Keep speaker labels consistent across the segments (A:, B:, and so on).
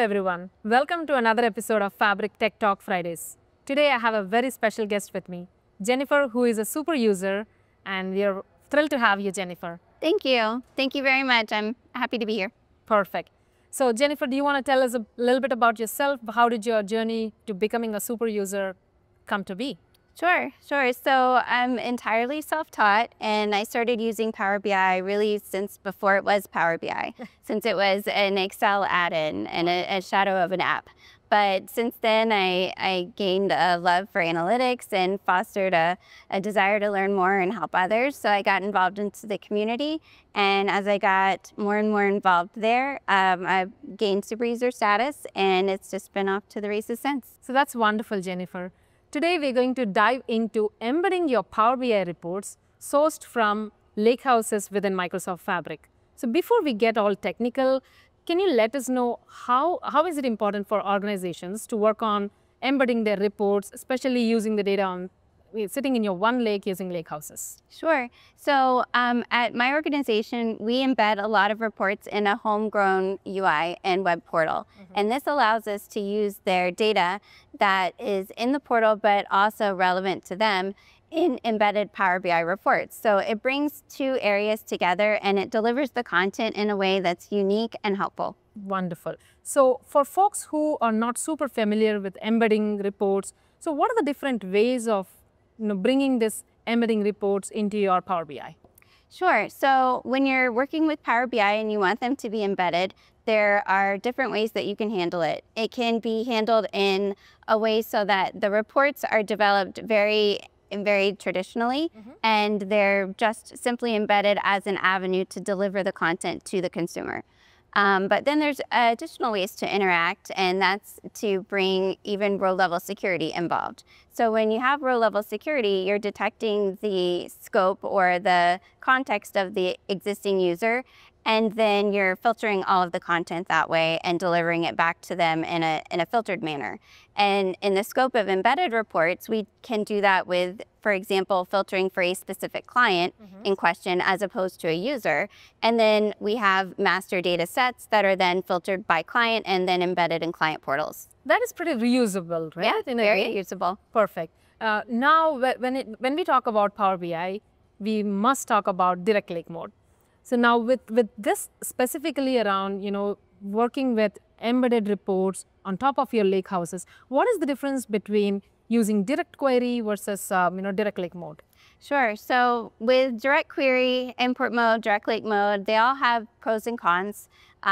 A: everyone. Welcome to another episode of Fabric Tech Talk Fridays. Today I have a very special guest with me, Jennifer, who is a super user, and we are thrilled to have you, Jennifer.
B: Thank you. Thank you very much. I'm happy to be here.
A: Perfect. So Jennifer, do you want to tell us a little bit about yourself? How did your journey to becoming a super user come to be?
B: Sure. So I'm entirely self-taught, and I started using Power BI really since before it was Power BI, since it was an Excel add-in and a shadow of an app. But since then, I gained a love for analytics and fostered a desire to learn more and help others. So I got involved into the community. And as I got more and more involved there, I gained super user status, and it's just been off to the races since.
A: So that's wonderful, Jennifer. Today, we're going to dive into embedding your Power BI reports sourced from Lakehouses within Microsoft Fabric. So before we get all technical, can you let us know how is it important for organizations to work on embedding their reports, especially using the data on sitting in your one lake using Lakehouses?
B: Sure. So at my organization, we embed a lot of reports in a homegrown UI and web portal. And this allows us to use their data that is in the portal, but also relevant to them in embedded Power BI reports. So it brings two areas together and it delivers the content in a way that's unique and helpful.
A: Wonderful. So for folks who are not super familiar with embedding reports, so what are the different ways of bringing this embedding reports into your Power BI?
B: Sure. So when you're working with Power BI and you want them to be embedded, there are different ways that you can handle it. It can be handled in a way so that the reports are developed very traditionally, and they're just simply embedded as an avenue to deliver the content to the consumer. But then there's additional ways to interact, and that's to bring even row-level security involved. So when you have row-level security, you're detecting the scope or the context of the existing user, and then you're filtering all of the content that way and delivering it back to them in a filtered manner. And in the scope of embedded reports, we can do that with, for example, filtering for a specific client in question as opposed to a user. And then we have master data sets that are then filtered by client and then embedded in client portals.
A: That is pretty reusable, right?
B: Yeah, very reusable.
A: Perfect. Now, when we talk about Power BI, we must talk about direct lake mode. So now with this specifically around, working with embedded reports on top of your lake houses, what is the difference between using direct query versus, direct lake mode?
B: Sure. So with direct query, import mode, direct lake mode, they all have pros and cons.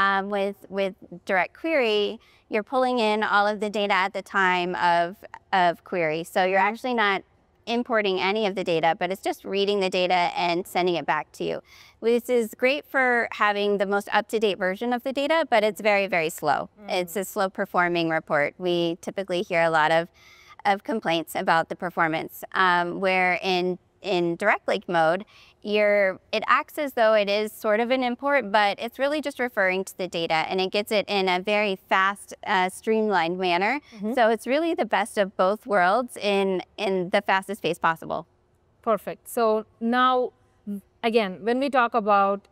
B: With direct query, you're pulling in all of the data at the time of query. So you're actually not importing any of the data, but it's just reading the data and sending it back to you. This is great for having the most up-to-date version of the data, but it's very, very slow. It's a slow performing report. We typically hear a lot of complaints about the performance, where in direct lake mode, it acts as though it is sort of an import, but it's really just referring to the data, and it gets it in a very fast, streamlined manner. So it's really the best of both worlds in the fastest pace possible.
A: Perfect. So now, again, when we talk about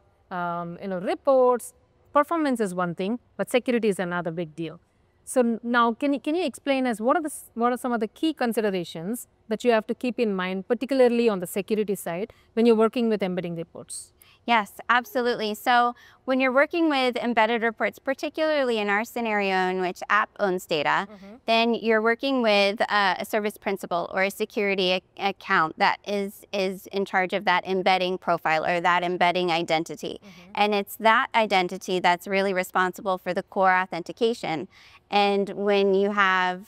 A: reports, performance is one thing, but security is another big deal. So now, can you explain us what are some of the key considerations that you have to keep in mind, particularly on the security side, when you're working with embedding reports?
B: Yes, absolutely. So when you're working with embedded reports, particularly in our scenario in which app owns data, then you're working with a service principal or a security account that is in charge of that embedding profile or that embedding identity. And it's that identity that's really responsible for the core authentication. And when you have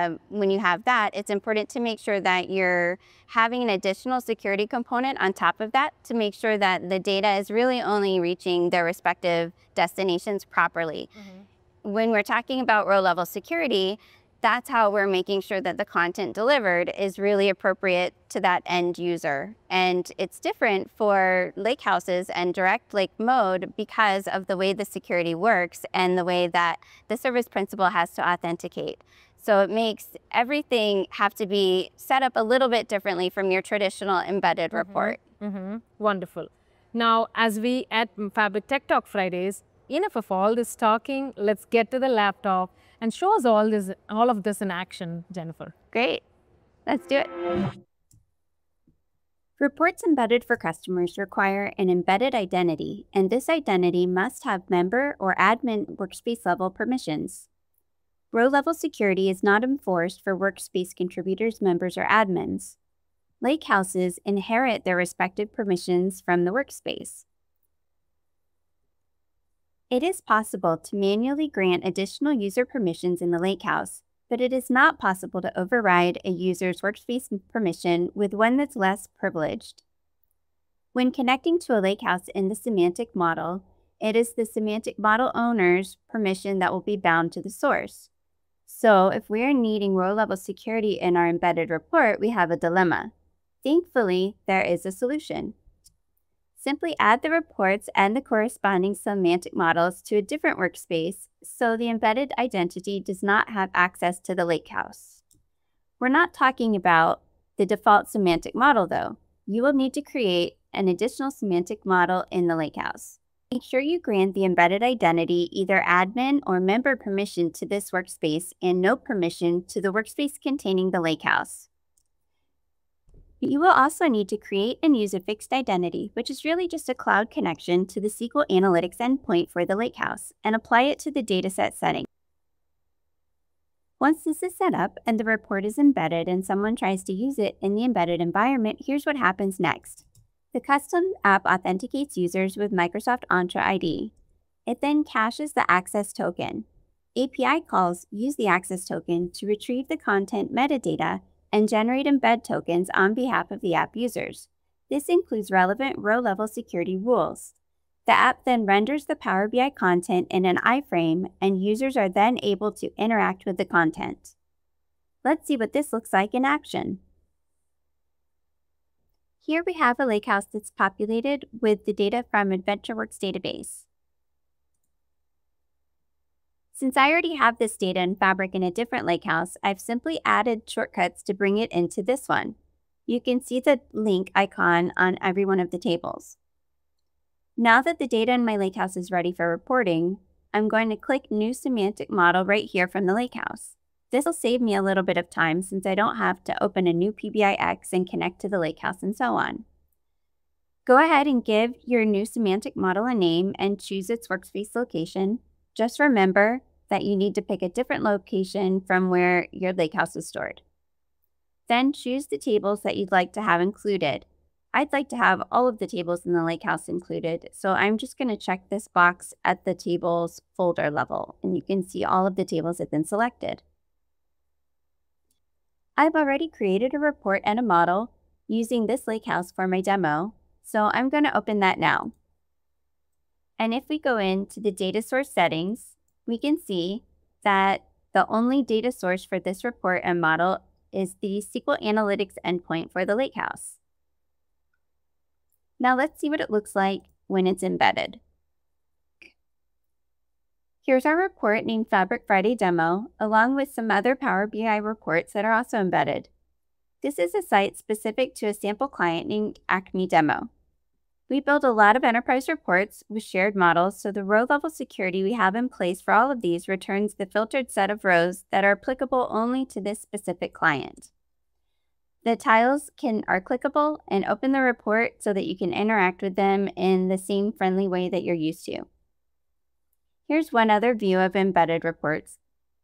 B: that, it's important to make sure that you're having an additional security component on top of that to make sure that the data is really only reaching their respective destinations properly. When we're talking about row-level security, that's how we're making sure that the content delivered is really appropriate to that end user. And it's different for Lakehouses and direct lake mode because of the way the security works and the way that the service principal has to authenticate. So it makes everything have to be set up a little bit differently from your traditional embedded report.
A: Wonderful. Now, as we at Fabric Tech Talk Fridays, enough of all this talking. Let's get to the laptop and show us all of this in action, Jennifer.
B: Great. Let's do it. Reports embedded for customers require an embedded identity, and this identity must have member or admin workspace level permissions. Row level security is not enforced for workspace contributors, members, or admins. Lakehouses inherit their respective permissions from the workspace. It is possible to manually grant additional user permissions in the Lakehouse, but it is not possible to override a user's workspace permission with one that's less privileged. When connecting to a Lakehouse in the semantic model, it is the semantic model owner's permission that will be bound to the source. So if we are needing row-level security in our embedded report, we have a dilemma. Thankfully, there is a solution. Simply add the reports and the corresponding semantic models to a different workspace so the embedded identity does not have access to the Lakehouse. We're not talking about the default semantic model, though. You will need to create an additional semantic model in the Lakehouse. Make sure you grant the embedded identity either admin or member permission to this workspace and no permission to the workspace containing the Lakehouse. You will also need to create and use a fixed identity, which is really just a cloud connection to the SQL Analytics endpoint for the Lakehouse, and apply it to the dataset setting. Once this is set up and the report is embedded and someone tries to use it in the embedded environment, here's what happens next. The custom app authenticates users with Microsoft Entra ID. It then caches the access token. API calls use the access token to retrieve the content metadata and generate embed tokens on behalf of the app users. This includes relevant row-level security rules. The app then renders the Power BI content in an iframe, and users are then able to interact with the content. Let's see what this looks like in action. Here we have a Lakehouse that's populated with the data from AdventureWorks database. Since I already have this data in Fabric in a different Lakehouse, I've simply added shortcuts to bring it into this one. You can see the link icon on every one of the tables. Now that the data in my Lakehouse is ready for reporting, I'm going to click New Semantic Model right here from the Lakehouse. This will save me a little bit of time since I don't have to open a new PBIX and connect to the Lakehouse and so on. Go ahead and give your new semantic model a name and choose its workspace location. Just remember that you need to pick a different location from where your Lakehouse is stored. Then choose the tables that you'd like to have included. I'd like to have all of the tables in the Lakehouse included, so I'm just going to check this box at the tables folder level, and you can see all of the tables have been selected. I've already created a report and a model using this Lakehouse for my demo, so I'm going to open that now. And if we go into the data source settings, we can see that the only data source for this report and model is the SQL Analytics endpoint for the Lakehouse. Now let's see what it looks like when it's embedded. Here's our report named Fabric Friday Demo, along with some other Power BI reports that are also embedded. This is a site specific to a sample client named Acme Demo. We build a lot of enterprise reports with shared models, so the row-level security we have in place for all of these returns the filtered set of rows that are applicable only to this specific client. The tiles are clickable and open the report so that you can interact with them in the same friendly way that you're used to. Here's one other view of embedded reports.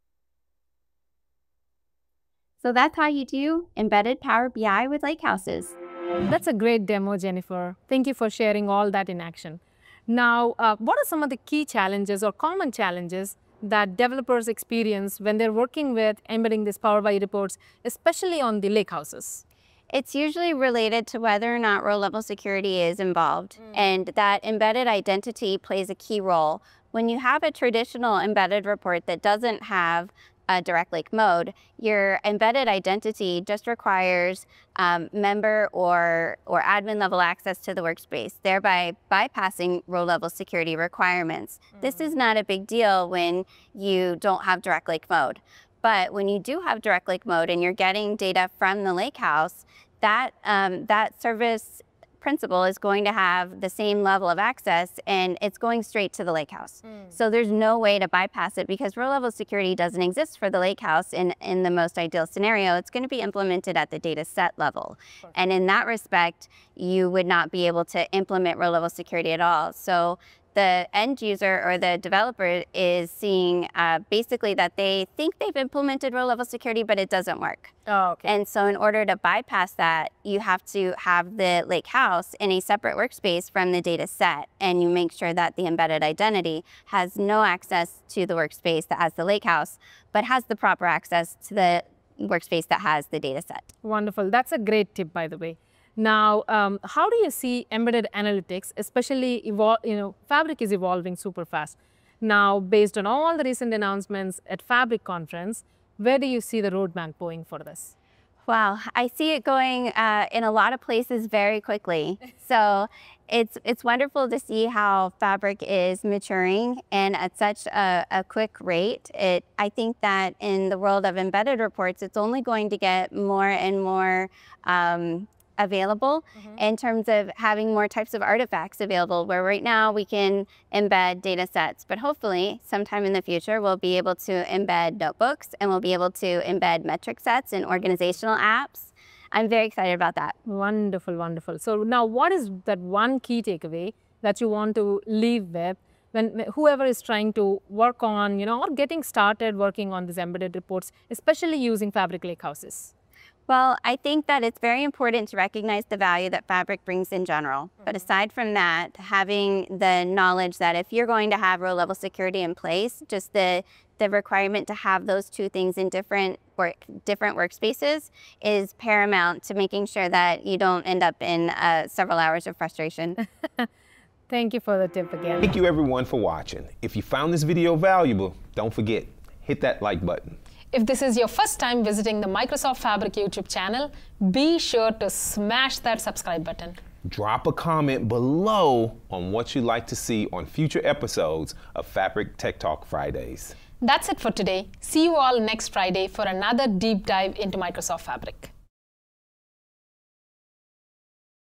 B: So that's how you do embedded Power BI with Lakehouses.
A: That's a great demo, Jennifer. Thank you for sharing all that in action. Now, what are some of the key challenges or common challenges that developers experience when they're working with embedding these Power BI reports, especially on the Lakehouses?
B: It's usually related to whether or not row-level security is involved, and that embedded identity plays a key role. When you have a traditional embedded report that doesn't have a direct lake mode, your embedded identity just requires member or admin level access to the workspace, thereby bypassing row level security requirements. This is not a big deal when you don't have direct lake mode. But when you do have direct lake mode and you're getting data from the Lakehouse, that service principal is going to have the same level of access, and it's going straight to the lakehouse. So there's no way to bypass it because row-level security doesn't exist for the lakehouse in the most ideal scenario. It's going to be implemented at the data set level. And in that respect, you would not be able to implement row-level security at all. So the end user or the developer is seeing basically that they think they've implemented row-level security, but it doesn't work.
A: Oh, okay.
B: And so in order to bypass that, you have to have the lakehouse in a separate workspace from the data set, and you make sure that the embedded identity has no access to the workspace that has the lakehouse, but has the proper access to the workspace that has the data set.
A: Wonderful. That's a great tip, by the way. Now, how do you see embedded analytics, especially, Fabric is evolving super fast. Now, based on all the recent announcements at Fabric conference, where do you see the roadmap going for this?
B: Wow, I see it going in a lot of places very quickly. So it's wonderful to see how Fabric is maturing and at such a quick rate. I think that in the world of embedded reports, it's only going to get more and more available in terms of having more types of artifacts available, where right now we can embed data sets, but hopefully sometime in the future we'll be able to embed notebooks and we'll be able to embed metric sets and organizational apps. I'm very excited about that.
A: Wonderful, wonderful. So now what is that one key takeaway that you want to leave with when whoever is trying to work on, or getting started working on these embedded reports, especially using Fabric Lakehouses?
B: Well, I think that it's very important to recognize the value that Fabric brings in general. But aside from that, having the knowledge that if you're going to have row-level security in place, just the requirement to have those two things in different workspaces is paramount to making sure that you don't end up in several hours of frustration.
A: Thank you for the tip again.
C: Thank you everyone for watching. If you found this video valuable, don't forget, hit that like button.
A: If this is your first time visiting the Microsoft Fabric YouTube channel, be sure to smash that subscribe button.
C: Drop a comment below on what you'd like to see on future episodes of Fabric Tech Talk Fridays.
A: That's it for today. See you all next Friday for another deep dive into Microsoft Fabric.